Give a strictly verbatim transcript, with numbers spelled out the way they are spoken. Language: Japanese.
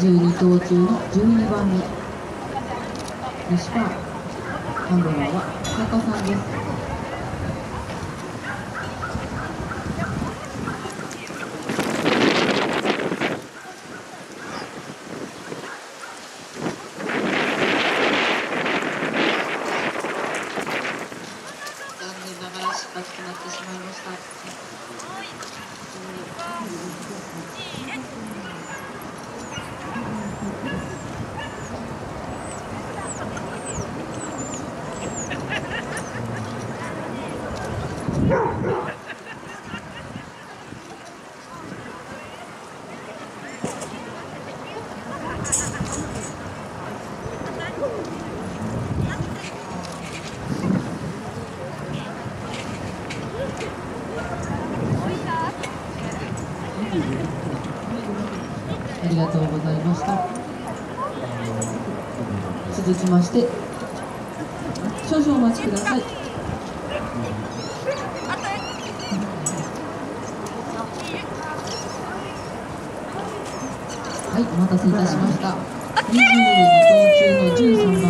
じゅうにとう中のじゅうにばんめ、西川ハンドラーは田中さんです。残念ながら失敗となってしまいました。ありがとうございました。続きまして、少々お待ちください。はい、お待たせいたしました。にじゅうにとう中のじゅうさん